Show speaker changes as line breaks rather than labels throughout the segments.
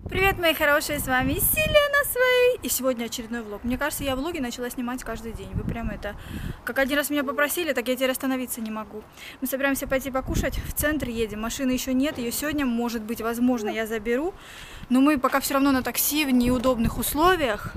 Привет, мои хорошие, с вами Селена Свей. И сегодня очередной влог. Мне кажется, я влоги начала снимать каждый день. Вы прям это... Как один раз меня попросили, так я теперь остановиться не могу. Мы собираемся пойти покушать, в центр едем. Машины еще нет, ее сегодня, может быть, возможно, я заберу. Но мы пока все равно на такси в неудобных условиях.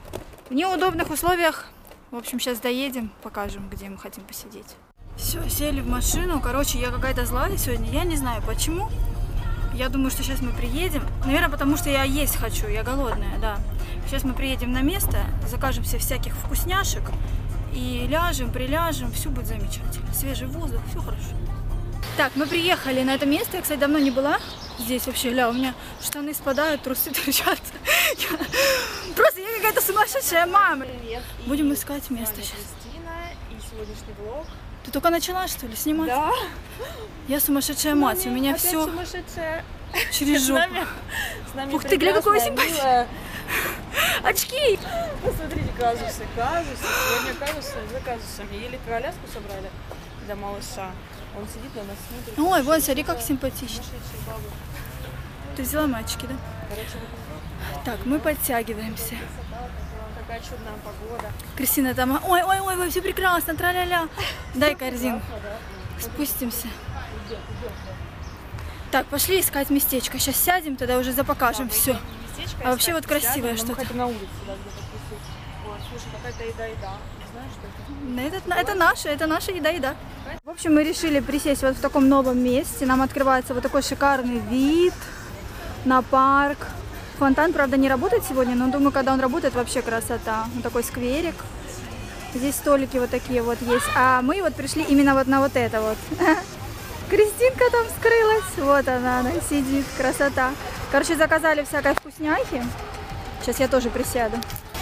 В общем, сейчас доедем, покажем, где мы хотим посидеть. Все, сели в машину. Короче, я какая-то злая сегодня, я не знаю почему. Я думаю, что сейчас мы приедем. Наверное, потому что я есть хочу, я голодная, да. Сейчас мы приедем на место, закажем себе всяких вкусняшек и ляжем, приляжем, все будет замечательно. Свежий воздух, все хорошо. Так, мы приехали на это место. Я, кстати, давно не была здесь вообще. Ля, у меня штаны спадают, трусы торчат. Просто я какая-то сумасшедшая мама.
Привет.
Будем искать место сейчас.
Кристина и сегодняшний влог.
Ты только начала, что ли, снимать?
Да.
Я сумасшедшая мать, у меня
опять
все
сумасшедшая.
через жопу.
С нами
Ух ты, гля, какой
прекрасная,
симпатичный.
милая.
Очки!
Посмотрите, казусы. Сегодня казусы за казусами. Еле коляску собрали для малыша. Он сидит на нас, смотрит.
Ой, вон, смотри, как симпатично.
Сумасшедшие бабы.
Ты взяла мальчики, да?
Короче, вот
Так, мы подтягиваемся.
такая чудная погода.
Кристина там, ой, все прекрасно, тра-ля-ля. Дай корзину. Спустимся. Так, пошли искать местечко. Сейчас сядем, тогда уже запокажем все. А вообще вот красивое что-то.
Мы хотим на улице, да, где-то тусить. Ой, слушай, какая-то еда. Не знаешь, что это?
Это наша еда. В общем, мы решили присесть вот в таком новом месте. Нам открывается вот такой шикарный вид на парк. Фонтан, правда, не работает сегодня, но думаю, когда он работает, вообще красота. Вот такой скверик. Здесь столики вот такие вот есть. А мы вот пришли именно вот на вот это вот. Кристинка там скрылась. Вот она сидит. Красота. Короче, заказали всякой вкусняхи. Сейчас я тоже присяду.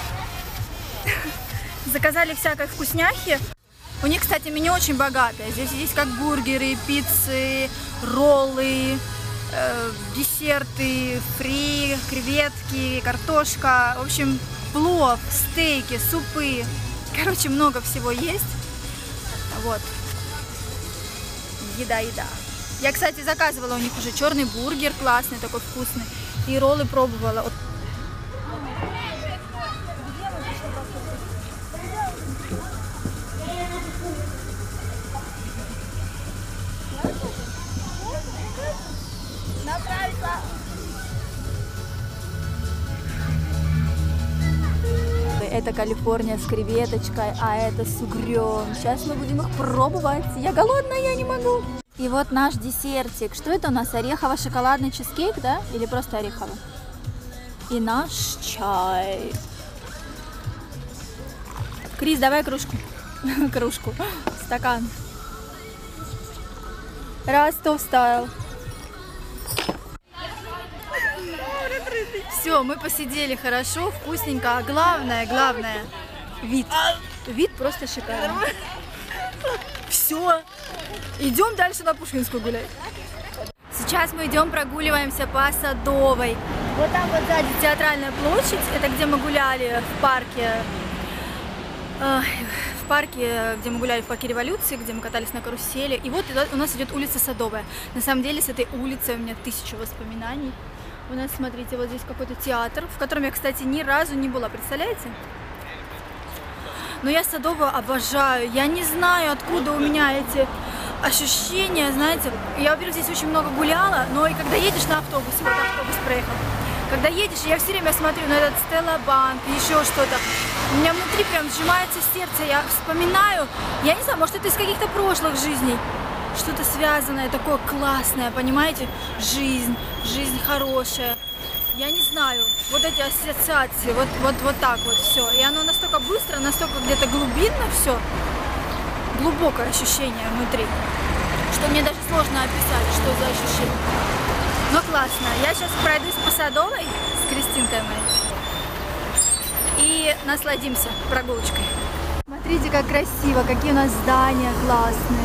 Заказали всякой вкусняхи. У них, кстати, меню очень богатое. Здесь есть как бургеры, пиццы, роллы, десерты, фри, креветки, картошка. В общем, плов, стейки, супы. Короче, много всего есть. Вот. Еда. Я, кстати, заказывала у них уже черный бургер, классный, такой вкусный. И роллы пробовала. Это Калифорния с креветочкой, а это с угрём. Сейчас мы будем их пробовать. Я голодная, я не могу. И вот наш десертик. Что это у нас? Орехово-шоколадный чизкейк, да? Или просто орехово? И наш чай. Крис, давай кружку. Кружку. Стакан. Ростов стайл. Все, мы посидели хорошо, вкусненько, а главное, вид. Вид просто шикарный. Все, идем дальше на Пушкинскую гулять. Сейчас мы идем прогуливаемся по Садовой. Вот там вот сзади Театральная площадь, это где мы гуляли в парке. В парке, где мы гуляли в парке Революции, где мы катались на карусели. И вот у нас идет улица Садовая. На самом деле с этой улицы у меня 1000 воспоминаний. У нас, смотрите, вот здесь какой-то театр, в котором я, кстати, ни разу не была, представляете? Но я Садовую обожаю. Я не знаю, откуда у меня эти ощущения, знаете. Я, во-первых, здесь очень много гуляла, но и когда едешь на автобусе, вот автобус проехал, когда едешь, я все время смотрю на этот Стелла Банк, еще что-то. У меня внутри прям сжимается сердце, я вспоминаю, я не знаю, может, это из каких-то прошлых жизней. Что-то связанное, такое классное, понимаете? Жизнь хорошая. Я не знаю, вот эти ассоциации, вот так вот все. И оно настолько быстро, настолько где-то глубинно все, глубокое ощущение внутри, что мне даже сложно описать, что за ощущение. Но классно. Я сейчас пройдусь по Садовой с Кристинкой моей и насладимся прогулочкой. Смотрите, как красиво, какие у нас здания классные.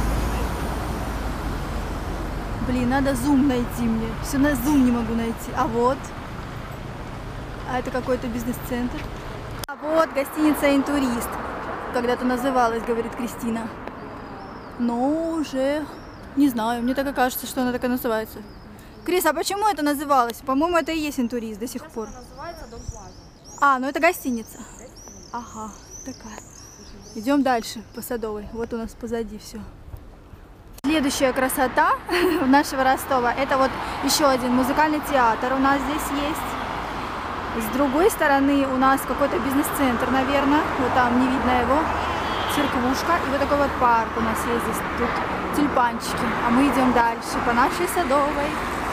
Блин, надо зум найти мне. Все на зум не могу найти. А вот. А это какой-то бизнес-центр. А вот гостиница «Интурист». Когда-то называлась, говорит Кристина. Но уже не знаю. Мне так и кажется, что она так и называется. Крис, а почему это называлось? По-моему, это и есть Интурист до сих пор.
Называется Дом Плаза.
А, ну это гостиница. Ага, такая. Идем дальше по Садовой. Вот у нас позади все. Следующая красота нашего Ростова — это вот еще один музыкальный театр у нас здесь есть. С другой стороны у нас какой-то бизнес-центр, наверное. Вот там не видно его. Церквушка. И вот такой вот парк у нас есть здесь. Тут тюльпанчики. А мы идем дальше по нашей Садовой.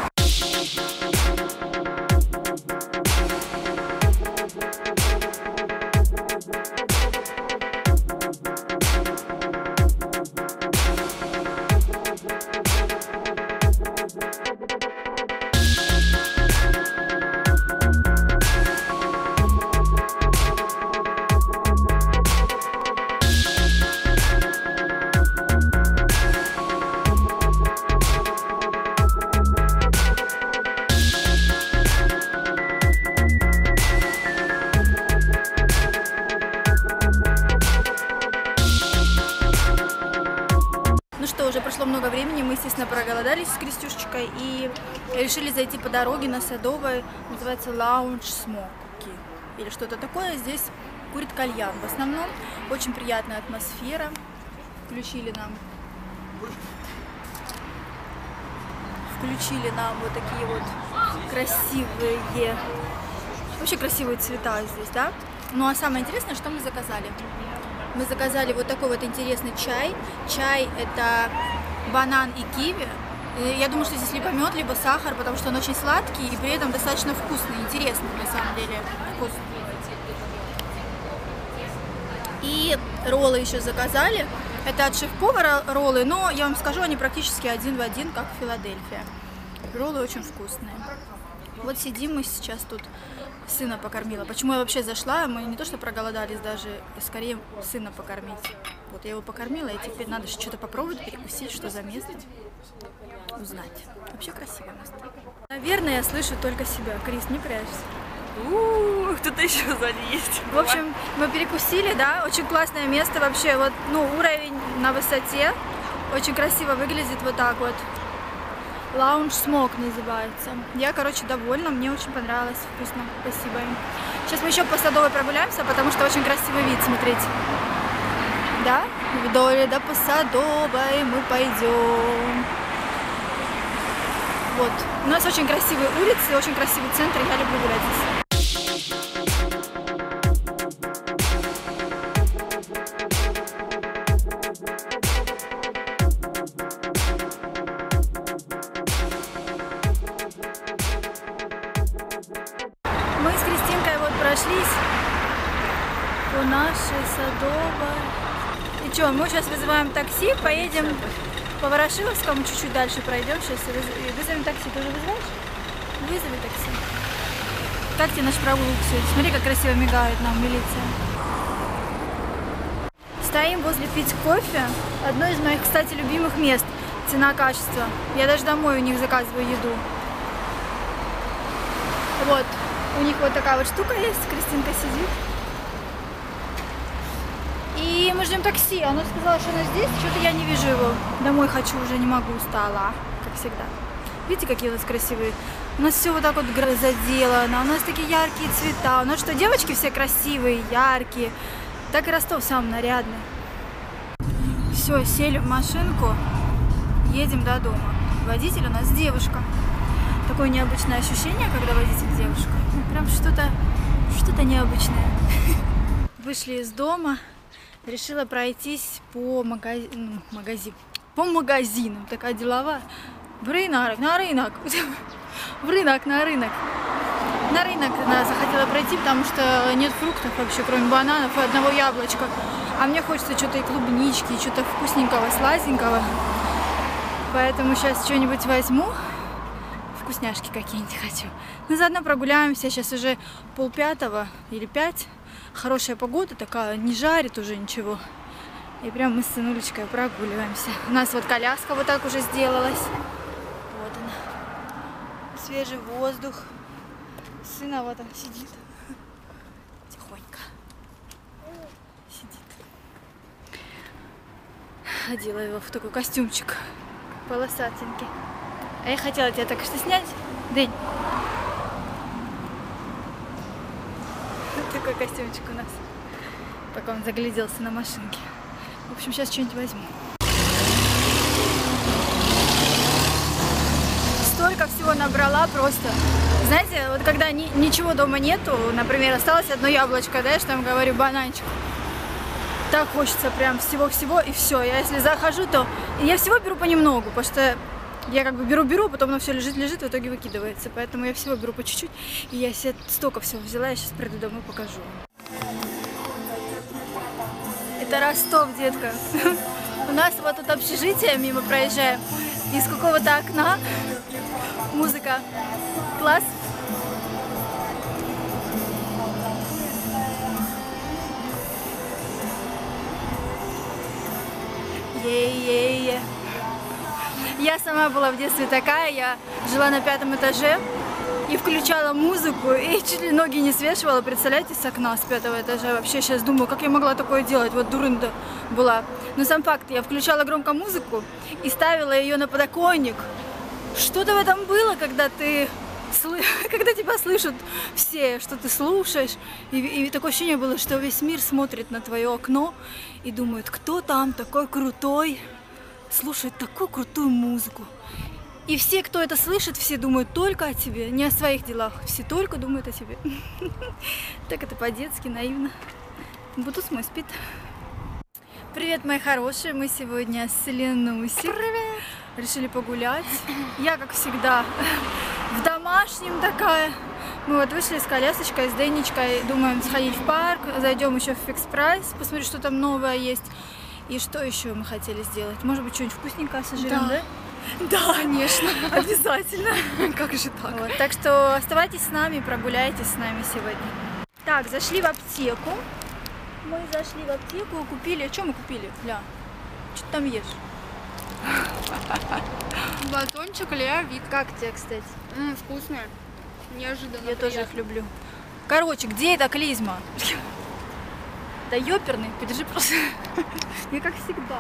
Уже прошло много времени, мы, естественно, проголодались с Крестюшечкой и решили зайти по дороге на Садовой, называется Lounge Smoky или что-то такое. Здесь курит кальян в основном, очень приятная атмосфера. Включили нам вот такие вот красивые, вообще красивые цвета здесь, да? Ну а самое интересное, что мы заказали. Мы заказали вот такой вот интересный чай. Чай — это банан и киви. Я думаю, что здесь либо мед, либо сахар, потому что он очень сладкий и при этом достаточно вкусный, интересный на самом деле вкус. И роллы еще заказали. Это от шеф-повара роллы, но я вам скажу, они практически один в один, как Филадельфия. Роллы очень вкусные. Вот сидим мы сейчас тут. Сына покормила. Почему я вообще зашла? Мы не то что проголодались даже, скорее сына покормить. Вот я его покормила, и теперь надо что-то попробовать, перекусить, что за место, узнать. Вообще красиво место. Наверное, я слышу только себя. Крис, не прячься.
Кто-то еще сзади есть.
В общем, мы перекусили, да, очень классное место вообще. Вот, ну, уровень на высоте. Очень красиво выглядит вот так вот. Lounge Smoke называется. Я, короче, довольна, мне очень понравилось, вкусно, спасибо им. Сейчас мы еще по Садовой прогуляемся, потому что очень красивый вид, смотрите. Да, вдоль да по Садовой мы пойдем. Вот, у нас очень красивые улицы, очень красивый центр, я люблю гулять здесь. Мы с Кристинкой вот прошлись по нашей Садовой. И что, мы сейчас вызываем такси, поедем по Ворошиловскому, чуть-чуть дальше пройдем сейчас и вызовем такси. Ты уже вызываешь? Вызови такси. Как тебе наш прогулок сегодня? Смотри, как красиво мигает нам милиция. Стоим возле пить кофе. Одно из моих, кстати, любимых мест. Цена-качество. Я даже домой у них заказываю еду. Вот. У них вот такая вот штука есть, Кристинка сидит. И мы ждем такси. Она сказала, что она здесь, что-то я не вижу его. Домой хочу, уже не могу, устала, как всегда. Видите, какие у нас красивые? У нас все вот так вот заделано, у нас такие яркие цвета. У нас что, девочки все красивые, яркие. Так и Ростов сам нарядный. Все, сели в машинку, едем до дома. Водитель у нас девушка. Такое необычное ощущение, когда водитель девушка. Прям что-то необычное. Вышли из дома, решила пройтись по магазинам. Такая деловая. В рынок, на рынок. В рынок, на рынок. На рынок захотела пройти, потому что нет фруктов вообще, кроме бананов и одного яблочка. А мне хочется что-то и клубнички, и что-то вкусненького, сладенького. Поэтому сейчас что-нибудь возьму. Вкусняшки какие-нибудь хочу. Ну, заодно прогуляемся. Сейчас уже 4:30 или 5. Хорошая погода такая, не жарит уже ничего. И прям мы с сынулечкой прогуливаемся. У нас вот коляска вот так уже сделалась. Вот она. Свежий воздух. Сына вот он сидит. Тихонько. Сидит. Одела его в такой костюмчик полосатенький. А я хотела тебя только что снять. Дэнь. Такой костюмчик у нас. Пока он загляделся на машинке. В общем, сейчас что-нибудь возьму. Столько всего набрала просто. Знаете, вот когда ничего дома нету, например, осталось одно яблочко, да, я же там говорю, бананчик. Так хочется прям всего-всего и все. Я если захожу, то я всего беру понемногу, потому что я как бы беру, потом оно все лежит, в итоге выкидывается. Поэтому я всего беру по чуть-чуть. И я себе столько всего взяла, я сейчас приду домой покажу. Это Ростов, детка. У нас вот тут общежитие, мимо проезжаем. Из какого-то окна музыка. Класс. Е-е-е. Я сама была в детстве такая, я жила на 5-м этаже и включала музыку, и чуть ли ноги не свешивала, представляете, с окна с 5-го этажа. Вообще сейчас думаю, как я могла такое делать, вот дурында была. Но сам факт, я включала громко музыку и ставила ее на подоконник. Что-то в этом было, когда тебя слышат все, что ты слушаешь, и такое ощущение было, что весь мир смотрит на твое окно и думает, кто там такой крутой, слушает такую крутую музыку. И все, кто это слышит, все думают только о тебе, не о своих делах, все только думают о тебе. Так это по-детски, наивно. Бутус мой спит. Привет, мои хорошие, мы сегодня с Ленусей решили погулять. Я, как всегда, в домашнем такая. Мы вот вышли с колясочкой, с Денечкой, думаем сходить в парк, зайдем еще в Fix Price, посмотреть, что там новое есть. И что еще мы хотели сделать? Может быть, что-нибудь вкусненькое сожрем, да? Да, конечно, обязательно. Как же так? Вот, так что оставайтесь с нами, прогуляйтесь с нами сегодня. Так, зашли в аптеку. Мы зашли в аптеку, купили... Что мы купили, Ля? Что ты там ешь?
Батончик Леовик.
Как тебе, кстати?
Вкусные. Неожиданно.
Я тоже их люблю. Короче, где эта клизма? Да ёперный, подержи просто. Я как всегда.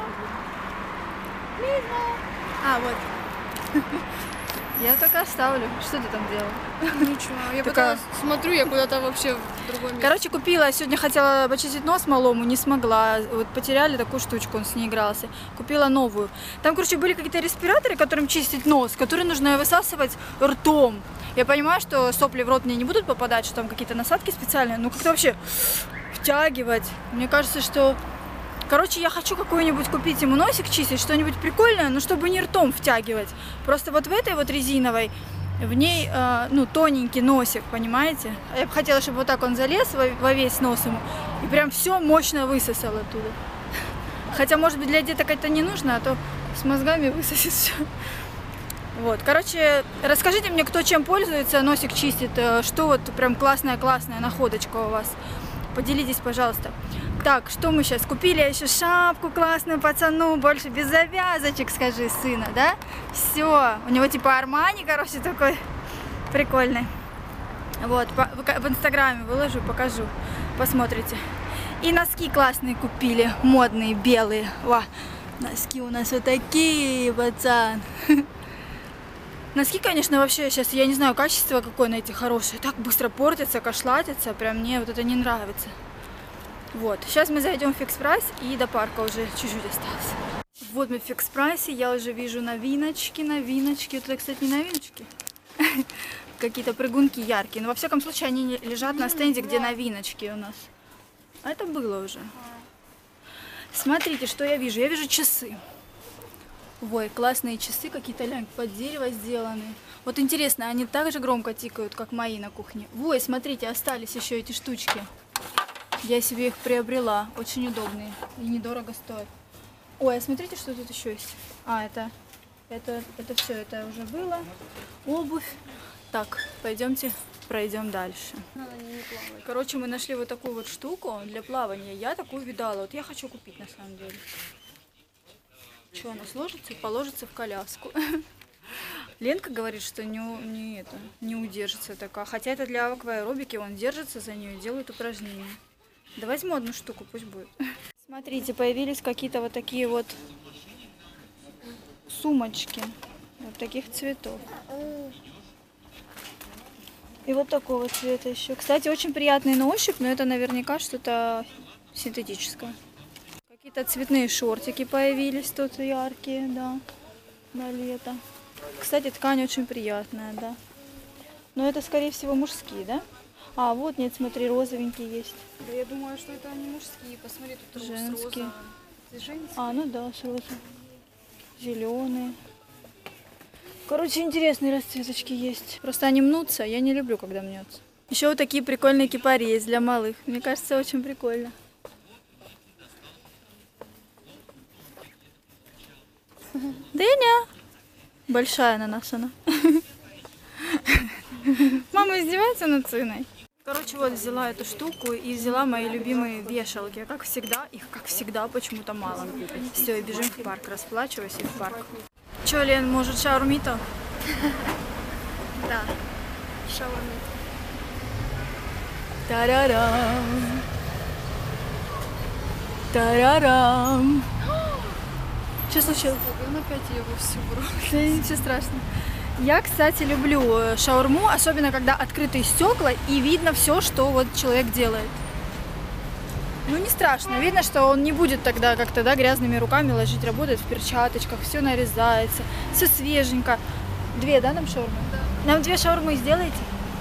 Клизма! А, вот. Я только оставлю. Что ты там делала?
Ничего. Я пыталась, смотрю, я куда-то вообще в другой месте.
Короче, купила, сегодня хотела почистить нос малому, не смогла. Вот потеряли такую штучку, он с ней игрался. Купила новую. Там, короче, были какие-то респираторы, которым чистить нос, которые нужно высасывать ртом. Я понимаю, что сопли в рот мне не будут попадать, что там какие-то насадки специальные, но как-то вообще втягивать. Мне кажется, что... Короче, я хочу какой-нибудь купить ему носик чистить, что-нибудь прикольное, но чтобы не ртом втягивать. Просто вот в этой вот резиновой, в ней, ну, тоненький носик, понимаете? Я бы хотела, чтобы вот так он залез во весь нос ему и прям все мощно высосал оттуда. Хотя, может быть, для деток это не нужно, а то с мозгами высосет все. Вот, короче, расскажите мне, кто чем пользуется, носик чистит, что вот прям классная находочка у вас. Поделитесь, пожалуйста. Так, что мы сейчас? Купили еще шапку классную пацану, больше без завязочек, скажи, сына, да? Все, у него типа Армани, короче, такой прикольный. Вот, в инстаграме выложу, покажу, посмотрите. И носки классные купили, модные, белые. Во, носки у нас вот такие, пацан. Носки, конечно, вообще сейчас, я не знаю, качество какое на эти хорошие. Так быстро портятся, кошлатятся, прям мне вот это не нравится. Вот, сейчас мы зайдем в Fix Price и до парка уже чуть-чуть осталось. Вот мы в Fix Price, я уже вижу новиночки. Это, кстати, не новиночки. Какие-то прыгунки яркие. Но во всяком случае они лежат на стенде, где новиночки у нас. А это было уже. Смотрите, что я вижу. Я вижу часы. Ой, классные часы, какие-то под дерево сделанные. Вот интересно, они так же громко тикают, как мои на кухне. Ой, смотрите, остались еще эти штучки. Я себе их приобрела. Очень удобные. И недорого стоят. Ой, а смотрите, что тут еще есть. А, это все, это уже было. Обувь. Так, пойдемте пройдем дальше. Короче, мы нашли вот такую вот штуку для плавания. Я такую видала. Вот я хочу купить на самом деле. Что, она сложится и положится в коляску. Ленка говорит, что не удержится такая. Хотя это для акваэробики, он держится за нее и делает упражнения. Да возьму одну штуку, пусть будет. Смотрите, появились какие-то вот такие вот сумочки. Вот таких цветов. И вот такого цвета еще. Кстати, очень приятный на ощупь, но это наверняка что-то синтетическое. Какие-то цветные шортики появились тут яркие, да, на лето. Кстати, ткань очень приятная, да. Но это, скорее всего, мужские, да? А, вот, нет, смотри, розовенькие есть.
Да я думаю, что это они мужские. Посмотри, тут тоже
Женские.
с розовым. Это женские.
А, ну да, с розовым. Зеленые. Короче, интересные расцветочки есть. Просто они мнутся, я не люблю, когда мнется. Еще вот такие прикольные кипари есть для малых. Мне кажется, очень прикольно. Дыня! Большая на нас она. Мама издевается над сыном. Короче, вот взяла эту штуку и взяла мои любимые вешалки. Как всегда, их, как всегда, почему-то мало. Все, и бежим в парк, расплачиваюсь и в парк. Че, Лен, может шаурмито?
Да. Шаурма.
Тарарам. Тарарам. Что случилось?
Он опять его всю бросил.
Да ничего страшного. Я, кстати, люблю шаурму, особенно когда открытые стекла и видно все, что вот человек делает. Ну не страшно, видно, что он не будет тогда как-то, да, грязными руками ложить, работает в перчаточках, все нарезается, все свеженько. 2, да, нам шаурмы? Да. Нам 2 шаурмы сделаете?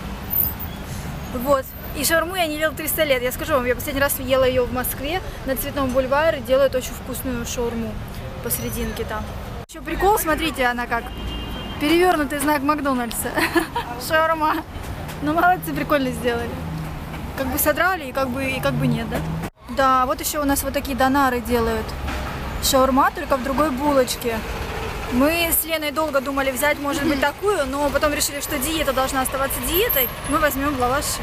Вот. И шаурму я не ела 300 лет. Я скажу вам, я последний раз ела ее в Москве на Цветном бульваре, делают очень вкусную шаурму посерединке там. Еще прикол, смотрите, она как. Перевернутый знак Макдональдса. Шаурма. Ну, молодцы, прикольно сделали. Как бы содрали, и как бы нет, да? Да, вот еще у нас вот такие донары делают. Шаурма, только в другой булочке. Мы с Леной долго думали взять, может быть, такую, но потом решили, что диета должна оставаться диетой. Мы возьмем в лаваше.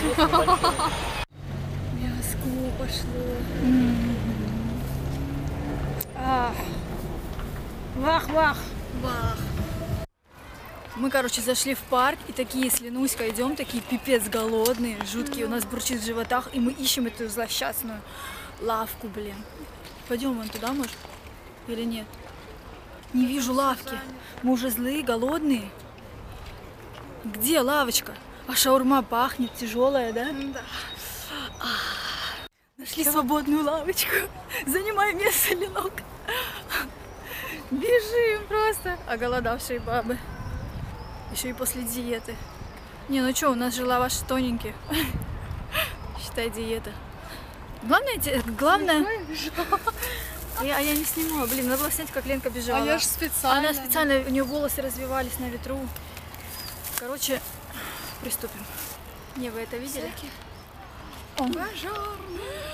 Мяско пошло.
Вах-вах.
Бах.
Мы, короче, зашли в парк и такие с Ленуськой идем, такие пипец голодные, жуткие, у нас бурчит в животах, и мы ищем эту злосчастную лавку, блин. Пойдем вон туда, может? Или нет? Не вижу лавки. Мы уже злые, голодные. Где лавочка? А шаурма пахнет, тяжелая, да?
Да.
Нашли свободную лавочку. Занимай место, Ленок. Бежим просто. Оголодавшие бабы. Еще и после диеты. Не, ну что, у нас же лаваш тоненький. Считай, диета. Главное... А я не снимала. Блин, надо было снять, как Ленка бежала.
А я же специально.
Она специально, у нее волосы развивались на ветру. Короче, приступим. Не, вы это видели?
Пожар.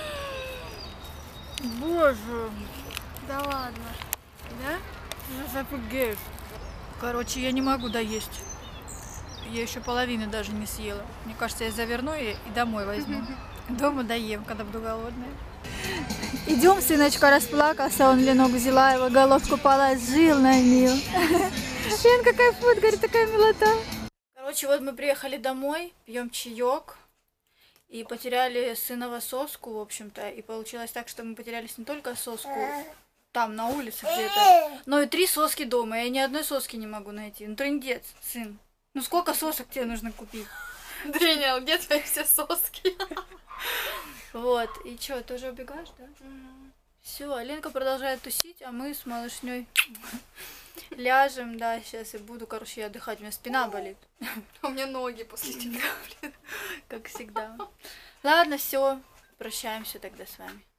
Боже.
Да ладно. Да?
Запугеешь. Короче, я не могу доесть. Я еще половины даже не съела. Мне кажется, я заверну и домой возьму. Дома доем, когда буду голодная. Идем, сыночка расплакался, он Ленок взяла его, головку положил на нее. Лен, какая фут, говорит, такая милота. Короче, вот мы приехали домой, пьем чаек. И потеряли сынова соску, в общем-то. И получилось так, что мы потерялись не только соску там, на улице где-то, но и 3 соски дома. Я ни одной соски не могу найти. Ну, трындец, сын. Ну, сколько сосок тебе нужно купить?
Дэниел, где твои все соски?
Вот. И что, ты уже убегаешь, да? Все, Ленка продолжает тусить, а мы с малышней ляжем, да, сейчас и буду, короче, я отдыхать. У меня спина болит.
У меня ноги после тебя, блин.
Как всегда. Ладно, все. Прощаемся тогда с вами.